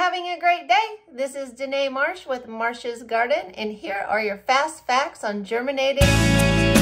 having a great day. This is Marsh with Marsh's Garden, and here are your fast facts on germinating.